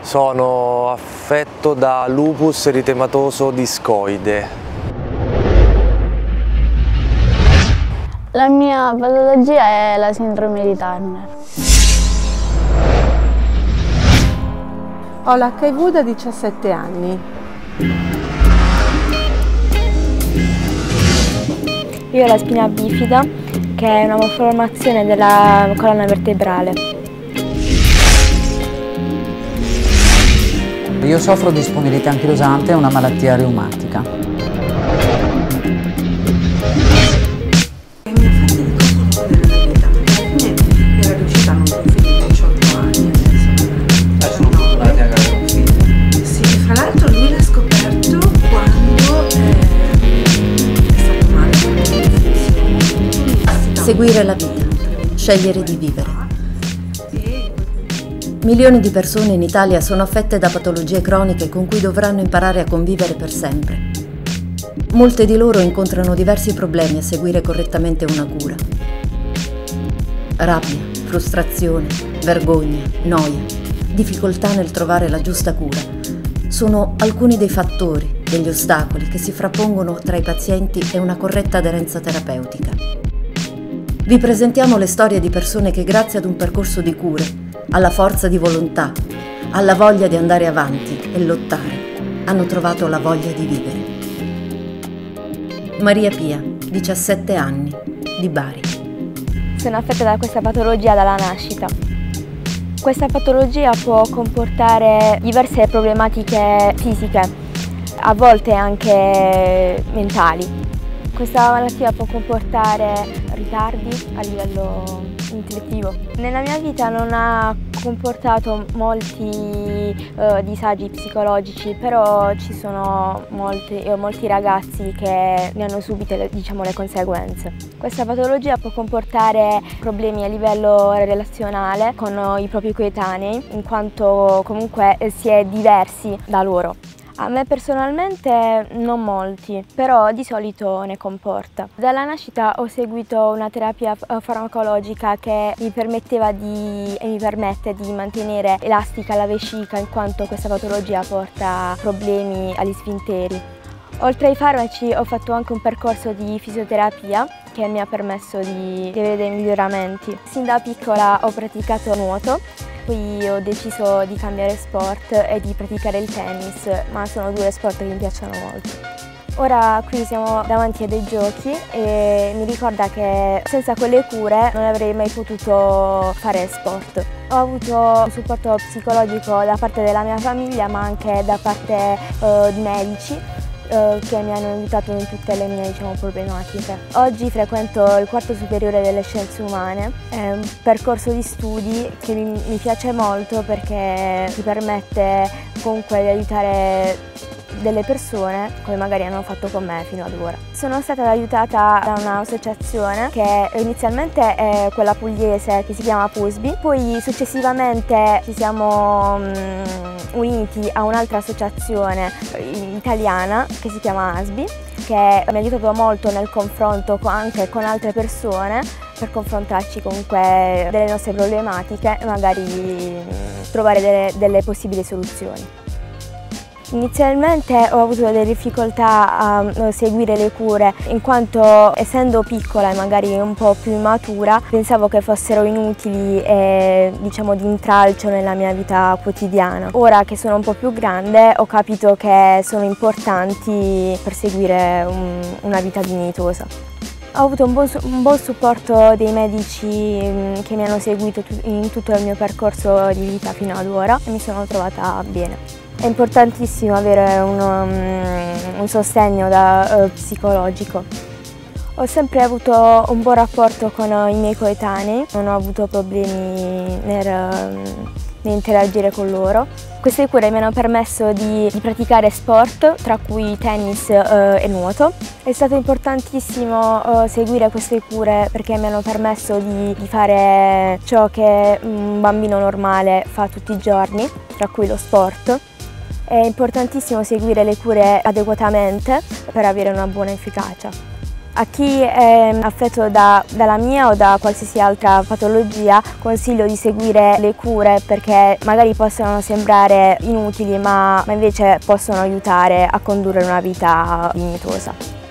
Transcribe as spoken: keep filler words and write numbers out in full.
Sono affetto da lupus eritematoso discoide. La mia patologia è la sindrome di Turner. Ho l'H I V da diciassette anni. Io ho la spina bifida, che è una malformazione della colonna vertebrale. Io soffro di spondilite anchilosante, una malattia reumatica. E mi ha fatto di cosa della vita, perché alla fine era riuscita a non un figlio di diciotto anni. Adesso sono fortunati a avere un figlio. Sì, fra l'altro lui l'ha scoperto quando eh, è stato male con l'infezione. Seguire la vita, scegliere di vivere. Milioni di persone in Italia sono affette da patologie croniche con cui dovranno imparare a convivere per sempre. Molte di loro incontrano diversi problemi a seguire correttamente una cura. Rabbia, frustrazione, vergogna, noia, difficoltà nel trovare la giusta cura sono alcuni dei fattori, degli ostacoli che si frappongono tra i pazienti e una corretta aderenza terapeutica. Vi presentiamo le storie di persone che grazie ad un percorso di cure, alla forza di volontà, alla voglia di andare avanti e lottare, hanno trovato la voglia di vivere. Maria Pia, diciassette anni, di Bari. Sono affetta da questa patologia dalla nascita. Questa patologia può comportare diverse problematiche fisiche, a volte anche mentali. Questa malattia può comportare ritardi a livello intellettivo. Nella mia vita non ha comportato molti eh, disagi psicologici, però ci sono molti, eh, molti ragazzi che ne hanno subite le, diciamo, le conseguenze. Questa patologia può comportare problemi a livello relazionale con i propri coetanei, in quanto comunque si è diversi da loro. A me personalmente non molti, però di solito ne comporta. Dalla nascita ho seguito una terapia farmacologica che mi permetteva di, e mi permette di mantenere elastica la vescica, in quanto questa patologia porta problemi agli sfinteri. Oltre ai farmaci ho fatto anche un percorso di fisioterapia che mi ha permesso di avere dei miglioramenti. Sin da piccola ho praticato nuoto. Poi ho deciso di cambiare sport e di praticare il tennis, ma sono due sport che mi piacciono molto. Ora qui siamo davanti a dei giochi e mi ricorda che senza quelle cure non avrei mai potuto fare sport. Ho avuto un supporto psicologico da parte della mia famiglia, ma anche da parte uh, di medici uh, che mi hanno aiutato in tutte le mie, diciamo, problematiche. Oggi frequento il quarto superiore delle scienze umane, è un percorso di studi che mi, mi piace molto perché mi permette comunque di aiutare delle persone come magari hanno fatto con me fino ad ora. Sono stata aiutata da un'associazione che inizialmente è quella pugliese, che si chiama P U S B I, poi successivamente ci siamo um, uniti a un'altra associazione italiana che si chiama A S B I, che mi ha aiutato molto nel confronto anche con altre persone per confrontarci comunque delle nostre problematiche e magari trovare delle, delle possibili soluzioni. Inizialmente ho avuto delle difficoltà a seguire le cure, in quanto essendo piccola e magari un po' più immatura pensavo che fossero inutili e, diciamo, di intralcio nella mia vita quotidiana. Ora che sono un po' più grande ho capito che sono importanti per seguire un, una vita dignitosa. Ho avuto un buon, un buon supporto dei medici che mi hanno seguito in tutto il mio percorso di vita fino ad ora e mi sono trovata bene. È importantissimo avere un, um, un sostegno da, uh, psicologico. Ho sempre avuto un buon rapporto con uh, i miei coetanei, non ho avuto problemi nel, uh, nell'interagire con loro. Queste cure mi hanno permesso di, di praticare sport, tra cui tennis uh, e nuoto. È stato importantissimo uh, seguire queste cure perché mi hanno permesso di, di fare ciò che un bambino normale fa tutti i giorni, tra cui lo sport. È importantissimo seguire le cure adeguatamente per avere una buona efficacia. A chi è affetto da, dalla mia o da qualsiasi altra patologia consiglio di seguire le cure perché magari possono sembrare inutili ma, ma invece possono aiutare a condurre una vita dignitosa.